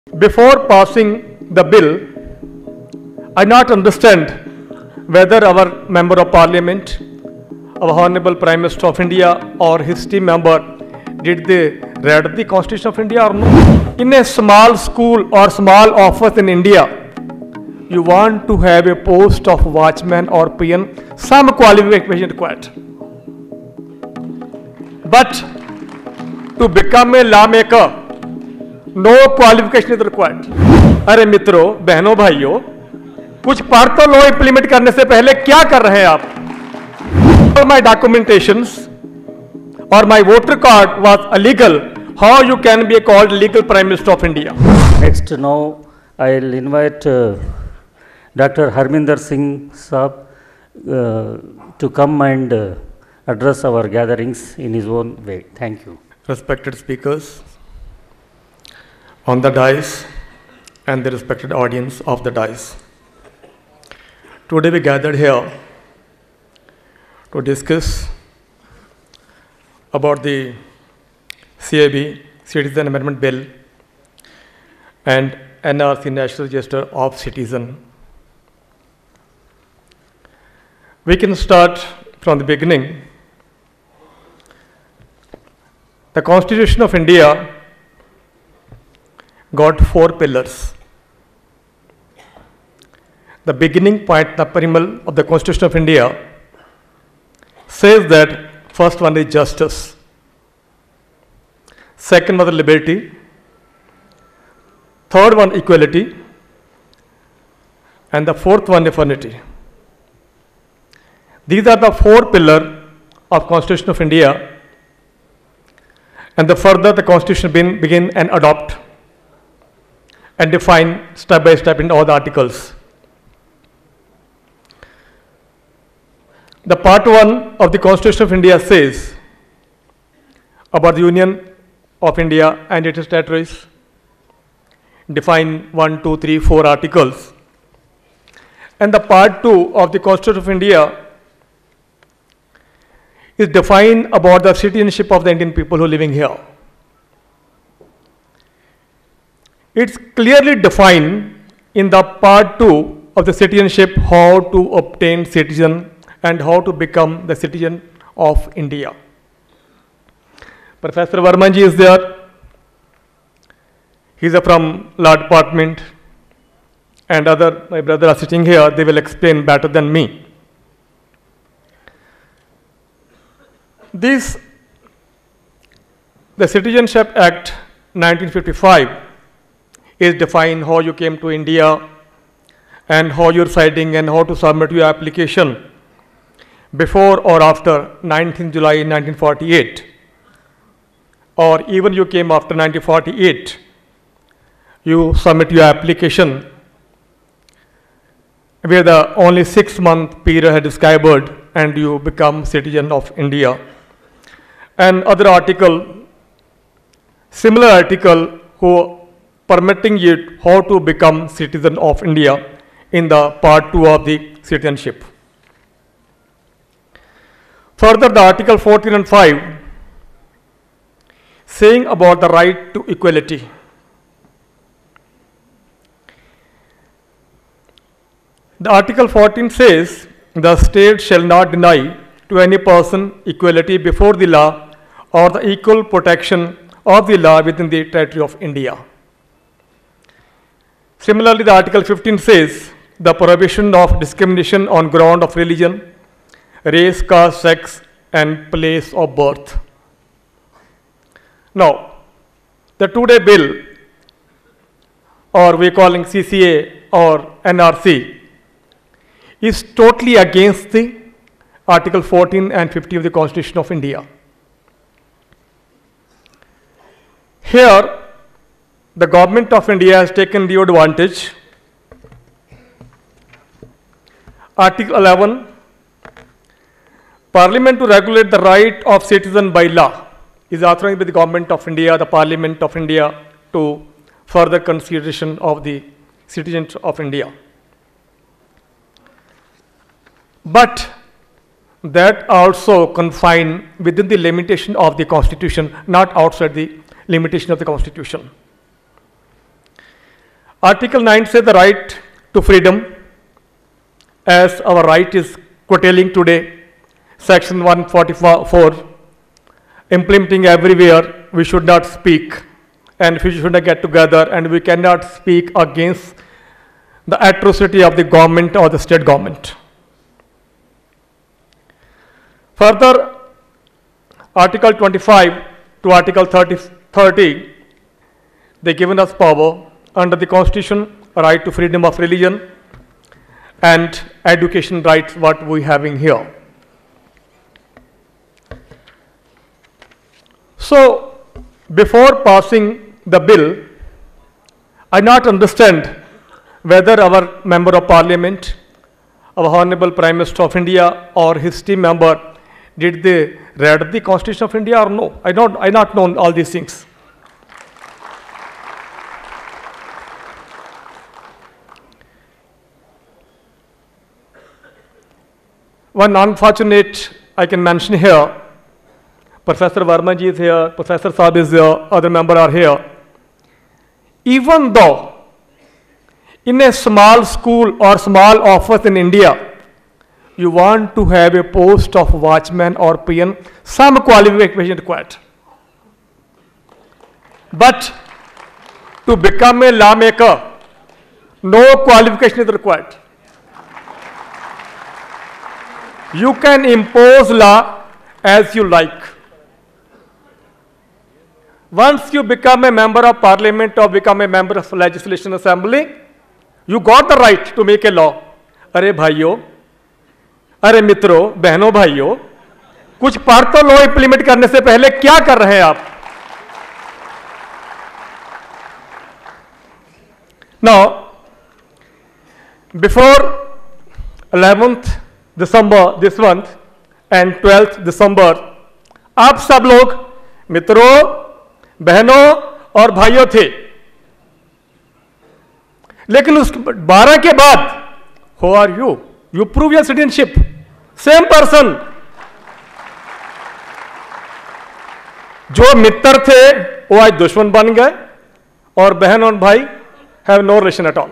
Before passing the bill, I not understand whether our Member of Parliament, our Honorable Prime Minister of India or his team member, did they read the Constitution of India or no? In a small school or small office in India, you want to have a post of watchman or peon, some qualification required. But to become a lawmaker, no qualification is required. अरे मित्रों, बहनों, भाइयों, कुछ पढ़ तो लो implement करने से पहले क्या कर रहे हैं आप? All my documentations or my voter card was illegal. How you can be called legal Prime Minister of India? Next, now I'll invite Dr. Harminder Singh Saab to come and address our gatherings in his own way. Thank you. Respected speakers on the dais and the respected audience of the dais. Today we gathered here to discuss about the CAB, Citizen Amendment Bill, and NRC, National Register of Citizen. We can start from the beginning. The Constitution of India got 4 pillars. The beginning point, the preamble of the Constitution of India says that first one is justice, second one is liberty, third one equality, and the fourth one is fraternity. These are the 4 pillars of Constitution of India, and the further the Constitution begin and adopt and define step by step in all the articles. The part 1 of the Constitution of India says about the Union of India and its territories, define 1, 2, 3, 4 articles. And the part 2 of the Constitution of India is defined about the citizenship of the Indian people who are living here. It's clearly defined in the part 2 of the citizenship how to obtain citizen and how to become the citizen of India. Professor Varman ji is there. He is from Law Department, and my brother are sitting here. They will explain better than me. The Citizenship Act 1955 is defined how you came to India and how you're residing and how to submit your application before or after 19th July 1948, or even you came after 1948, you submit your application where the only 6-month period had expired and you become citizen of India. And other article, similar article, who permitting you how to become citizen of India in the part 2 of the citizenship. Further, the article 14 and 5 saying about the right to equality. The article 14 says the state shall not deny to any person equality before the law or the equal protection of the law within the territory of India. Similarly, the article 15 says the prohibition of discrimination on ground of religion, race, caste, sex, and place of birth. Now, the today bill, or we calling CCA or NRC, is totally against the Article 14 and 50 of the Constitution of India. Here, the government of India has taken due advantage. Article 11, Parliament to regulate the right of citizen by law is authorized by the government of India, the Parliament of India, to further consideration of the citizens of India. But that also confined within the limitation of the Constitution, not outside the limitation of the Constitution. Article 9 says the right to freedom, as our right is curtailing today. Section 144, implementing everywhere, we should not speak and we should not get together and we cannot speak against the atrocity of the government or the state government. Further, Article 25 to Article 30, they given us power under the Constitution, a right to freedom of religion and education rights, what we having here. So, before passing the bill, I not understand whether our Member of Parliament, our Honorable Prime Minister of India or his team member, did they read the Constitution of India or no? I not know all these things. One unfortunate I can mention here, Professor Verma ji is here, Professor Saab is here, other members are here. Even though in a small school or small office in India, you want to have a post of watchman or peon, some qualification required. But to become a lawmaker, no qualification is required. You can impose law as you like. Once you become a member of parliament or become a member of legislation assembly, you got the right to make a law. अरे भाइयों, अरे मित्रों, बहनों भाइयों, कुछ पढ़ तो लो implement करने से पहले क्या कर रहे हैं आप? Now, before 11th December this month and 12th December, आप सब लोग मित्रों, बहनों और भाइयों थे, लेकिन उस 12 के बाद, who are you? You prove your citizenship. Same person. जो मित्र थे, वो आज दुश्मन बन गए, और बहन और भाई have no relation at all.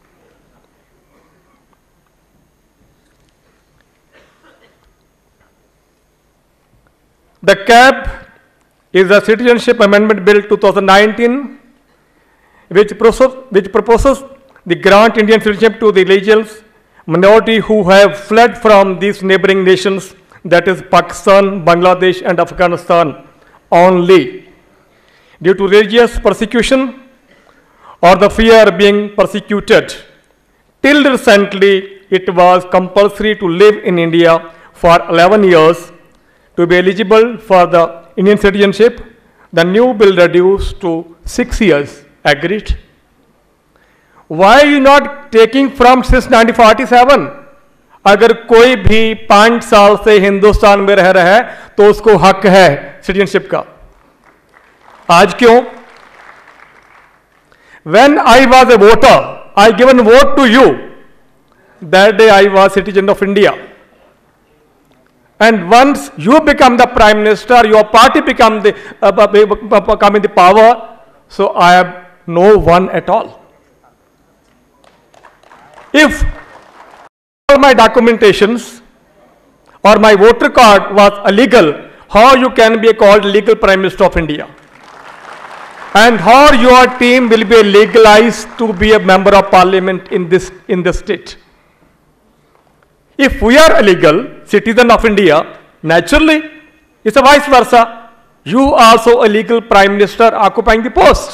The CAB is a Citizenship Amendment Bill 2019, which proposes the grant Indian citizenship to the religious minority who have fled from these neighboring nations, that is Pakistan, Bangladesh and Afghanistan only, due to religious persecution or the fear of being persecuted. Till recently, it was compulsory to live in India for 11 years to be eligible for the Indian citizenship. The new bill reduced to 6 years. Agreed? Why are you not taking from since 1947? अगर कोई भी 5 साल से हिंदुस्तान में रह रहा है तो उसको हक है सिटीजनशिप का. आज क्यों? When I was a voter, I given vote to you. That day I was citizen of India. And once you become the Prime Minister, your party become in the power, so I am no one at all. If all my documentations or my voter card was illegal, how you can be called legal Prime Minister of India? And how your team will be legalized to be a member of parliament in this state? If we are a legal citizen of India, naturally, it's a vice versa. You also a legal Prime Minister occupying the post.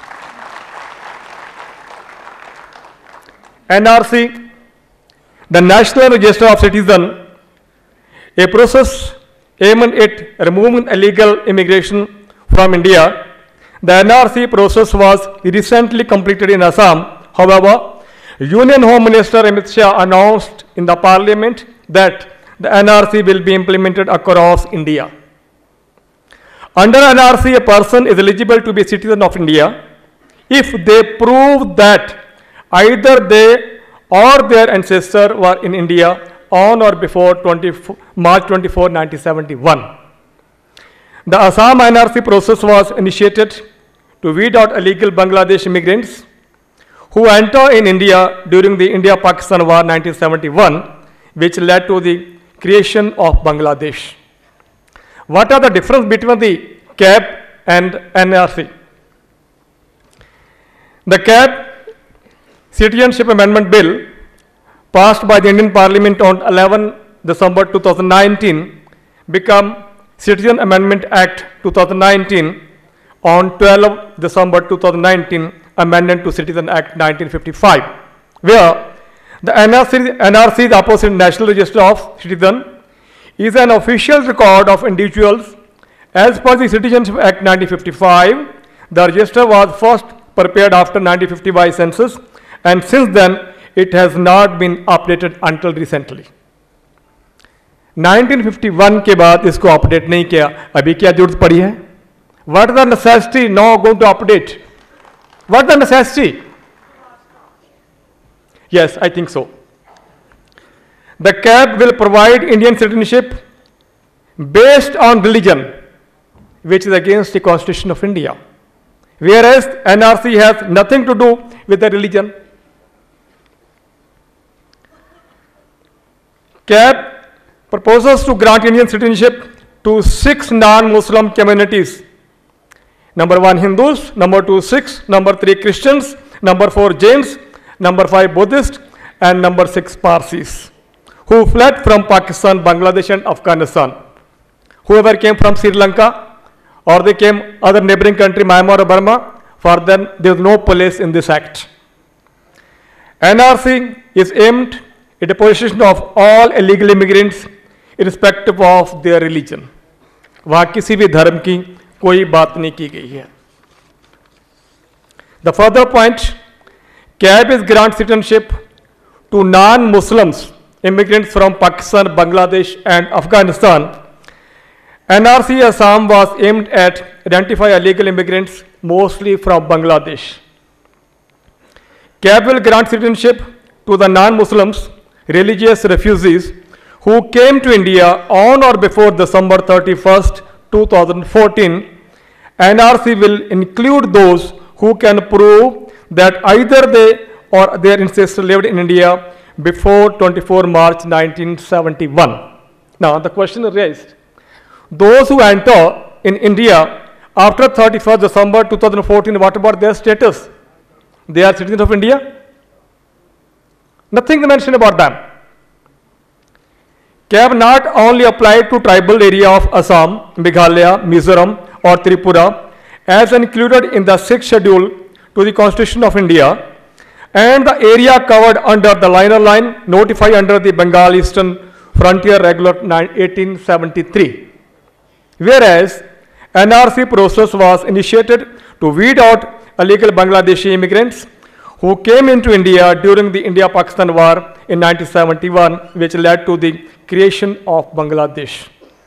NRC, the National Register of Citizens, a process aimed at removing illegal immigration from India. The NRC process was recently completed in Assam. However, Union Home Minister Amit Shah announced in the Parliament that the NRC will be implemented across India. Under NRC, a person is eligible to be a citizen of India if they prove that either they or their ancestor were in India on or before March 24, 1971. The Assam NRC process was initiated to weed out illegal Bangladesh immigrants who entered in India during the India-Pakistan War 1971, which led to the creation of Bangladesh. What are the difference between the CAB and NRC? The CAB Citizenship Amendment Bill passed by the Indian Parliament on 11 December 2019 became Citizen Amendment Act 2019 on 12 December 2019 amendment to Citizen Act 1955, where the NRC, the opposite National Register of Citizens, is an official record of individuals. As per the Citizenship Act 1955, the register was first prepared after 1955 census, and since then it has not been updated until recently. 1951 के बाद इसको update नहीं किया, अभी क्या जरूरत पड़ी है? What is the necessity now going to update? What is the necessity? Yes, I think so. The CAB will provide Indian citizenship based on religion, which is against the Constitution of India, whereas NRC has nothing to do with the religion. CAB proposes to grant Indian citizenship to 6 non-Muslim communities. Number 1 Hindus, number 2 Sikhs, number 3 Christians, number 4 Jains, number 5 Buddhists, and number 6 Parsis, who fled from Pakistan, Bangladesh, and Afghanistan. Whoever came from Sri Lanka or they came other neighboring country, Myanmar or Burma, for them there is no place in this act. NRC is aimed at the position of all illegal immigrants irrespective of their religion. वहाँ किसी भी धर्म की कोई बात नहीं की गई है. The further point, CAB is grant citizenship to non-Muslims immigrants from Pakistan, Bangladesh, and Afghanistan. NRC Assam was aimed at identify illegal immigrants mostly from Bangladesh. CAB will grant citizenship to the non-Muslims, religious refugees who came to India on or before December 31st, 2014. NRC will include those who can prove that either they or their ancestors lived in India before 24 March 1971. Now the question is raised. Those who enter in India after 31st December 2014, what about their status? They are citizens of India? Nothing mentioned about them. CAB not only applied to tribal area of Assam, Meghalaya, Mizoram, or Tripura, as included in the 6th schedule to the Constitution of India, and the area covered under the liner line notified under the Bengal Eastern Frontier Regular 1873. Whereas NRC process was initiated to weed out illegal Bangladeshi immigrants who came into India during the India-Pakistan War in 1971, which led to the creation of Bangladesh.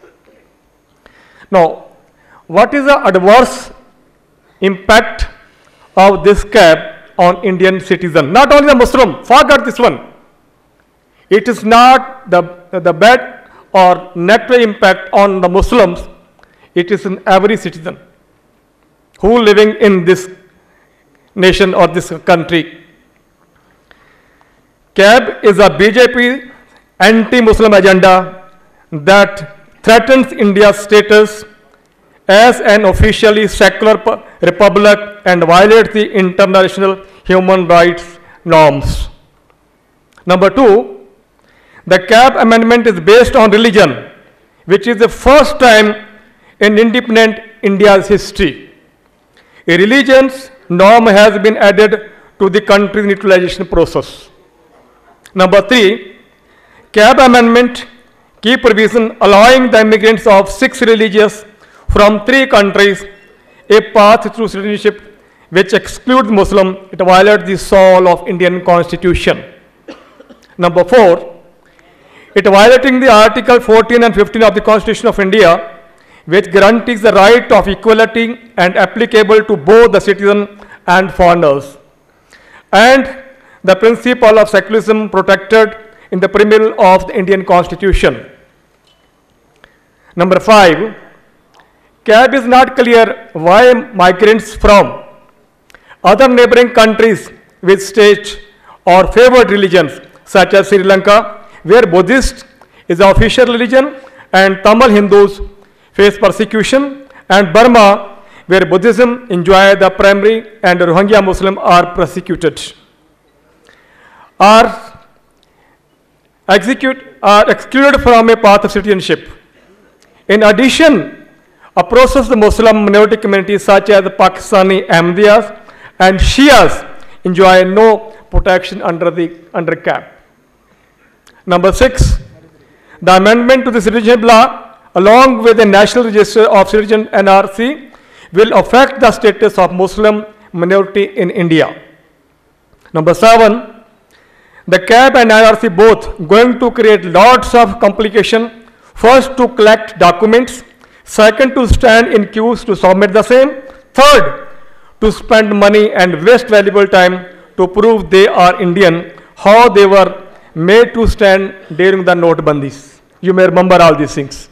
Now, what is the adverse impact of this CAB on Indian citizen? Not only the Muslim, forget this one. It is not the bad or negative impact on the Muslims, it is in every citizen who living in this nation or this country. CAB is a BJP anti-Muslim agenda that threatens India's status as an officially secular republic and violates the international human rights norms. Number 2, the CAB amendment is based on religion, which is the first time in independent India's history. A religion's norm has been added to the country's neutralization process. Number 3, CAB amendment key provision allowing the immigrants of 6 religions from 3 countries a path through citizenship which excludes Muslim. It violates the soul of Indian Constitution. Number 4, it violating the Article 14 and 15 of the Constitution of India, which guarantees the right of equality and applicable to both the citizen and foreigners, and the principle of secularism protected in the preamble of the Indian Constitution. Number 5, CAB is not clear why migrants from other neighboring countries with state or favored religions such as Sri Lanka, where Buddhist is the official religion and Tamil Hindus face persecution, and Burma, where Buddhism enjoy the primary and Rohingya Muslims are persecuted, are excluded from a path of citizenship. In addition, a processed Muslim minority communities such as the Pakistani Ahmadiyas and Shias enjoy no protection under CAP. Number 6, the amendment to the citizenship law, along with the National Register of Citizens (NRC), will affect the status of Muslim minority in India. Number 7, the CAB and NRC both going to create lots of complication. First, to collect documents. Second, to stand in queues to submit the same. Third, to spend money and waste valuable time to prove they are Indian, how they were made to stand during the Notebandis. You may remember all these things.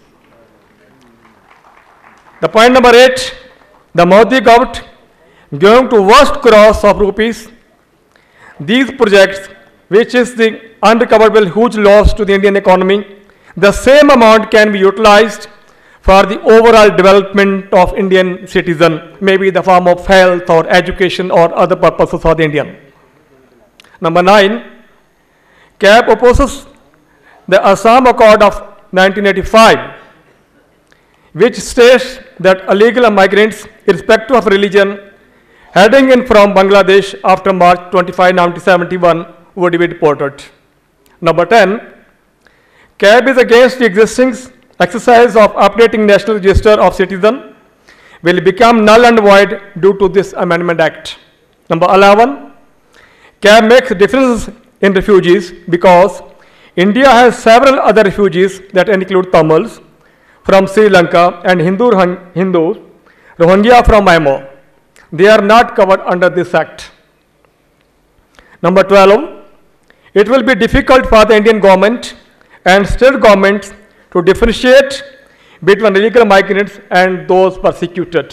The point number 8, the Modi government going to worst cross of rupees. These projects, which is the unrecoverable huge loss to the Indian economy, the same amount can be utilized for the overall development of Indian citizen, maybe in the form of health or education or other purposes for the Indian. Number 9, CAB opposes the Assam Accord of 1985, which states that illegal migrants, irrespective of religion, heading in from Bangladesh after March 25, 1971 would be deported. Number 10, CAB is against the existing exercise of updating National Register of Citizens, will become null and void due to this Amendment Act. Number 11, CAB makes differences in refugees because India has several other refugees that include Tamils from Sri Lanka and Hindus, Rohingya from Myanmar. They are not covered under this act. Number 12, it will be difficult for the Indian government and state governments to differentiate between illegal migrants and those persecuted.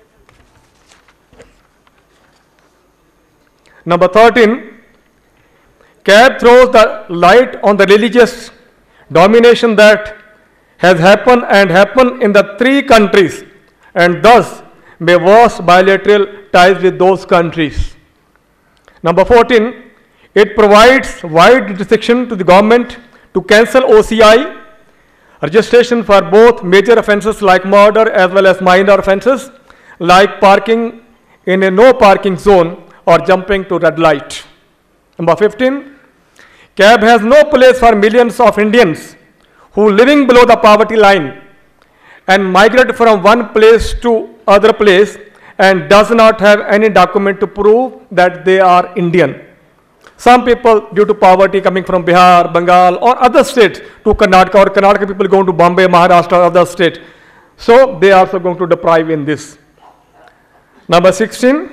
Number 13, CAB throws the light on the religious domination that has happened and happened in the 3 countries and thus may worse bilateral ties with those countries. Number 14, it provides wide jurisdiction to the government to cancel OCI registration for both major offences like murder as well as minor offences like parking in a no parking zone or jumping to red light. Number 15, CAB has no place for millions of Indians who living below the poverty line and migrate from one place to other place and does not have any document to prove that they are Indian. Some people, due to poverty, coming from Bihar, Bengal, or other states to Karnataka, or Karnataka people going to Bombay, Maharashtra, or other states. So they are also going to deprive in this. Number 16,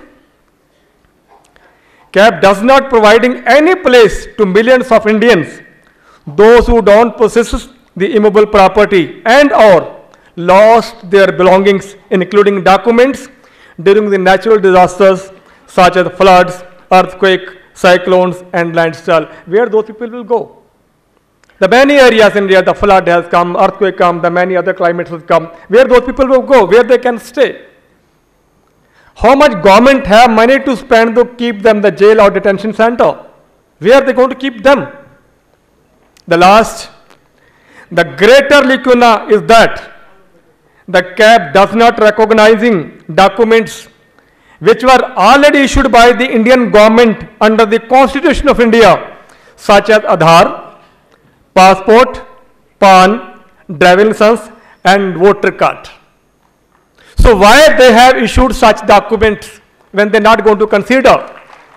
CAB does not providing any place to millions of Indians, those who don't possess the immovable property and or lost their belongings, including documents, during the natural disasters such as floods, earthquake, cyclones, and landslide. Where those people will go? The many areas in India, the flood has come, earthquake come, the many other climates have come. Where those people will go? Where they can stay? How much government have money to spend to keep them the jail or detention center? Where are they going to keep them? The last, the greater lacuna is that the CAB does not recognizing documents which were already issued by the Indian government under the Constitution of India, such as Aadhaar, passport, PAN, driving license, and voter card. So why they have issued such documents when they are not going to consider?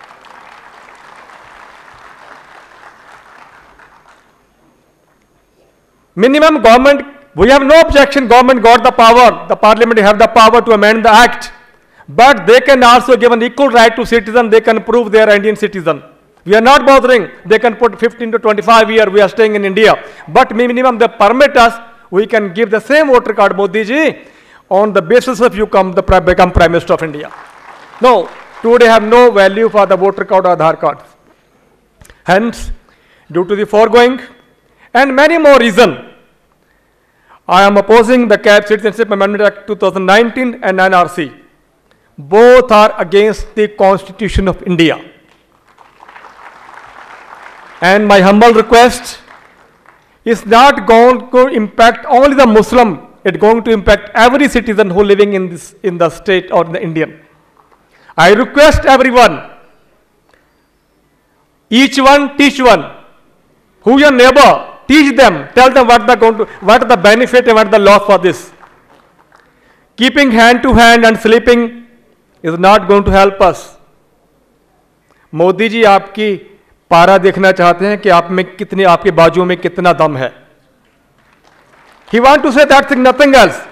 Minimum government, we have no objection, government got the power, the parliament have the power to amend the act, but they can also give an equal right to citizen, they can prove they are Indian citizen. We are not bothering, they can put 15 to 25 years, we are staying in India, but minimum they permit us, we can give the same voter card, Modi ji, on the basis of you become Prime Minister of India. No, today have no value for the voter card or Aadhaar card. Hence, due to the foregoing and many more reasons, I am opposing the CAB Citizenship Amendment Act 2019 and NRC. Both are against the Constitution of India. And my humble request is not going to impact only the Muslim, it's going to impact every citizen who living in the state or in the Indian. I request everyone, each one teach one. Who your neighbor, teach them, tell them what are the benefit and what are the loss for this. Keeping hand to hand and sleeping is not going to help us. Modi ji आपकी पारा देखना चाहते हैं कि आप में कितनी, आपके बाजू में कितना दम है. He want to say that thing, nothing else.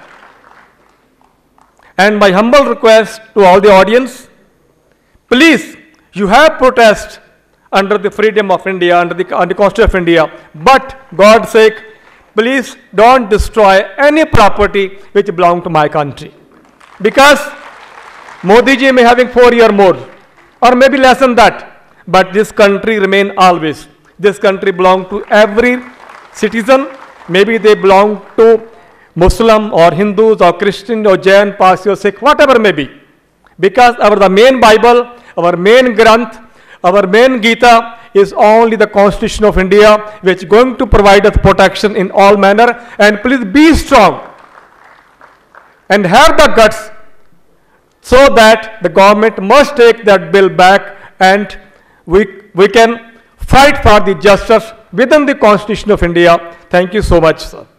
And my humble request to all the audience, please, you have protest under the freedom of India, under the Constitution of India, but God's sake, please don't destroy any property which belongs to my country. Because Modi ji may having 4 years more, or maybe less than that, but this country remain always. This country belongs to every citizen. Maybe they belong to Muslim or Hindus or Christian or Jain, Parsi or Sikh, whatever may be. Because the main Bible, our main Granth, our main Gita is only the Constitution of India, which is going to provide us protection in all manner. And please be strong and have the guts so that the government must take that bill back and we can fight for the justice within the Constitution of India. Thank you so much, sir.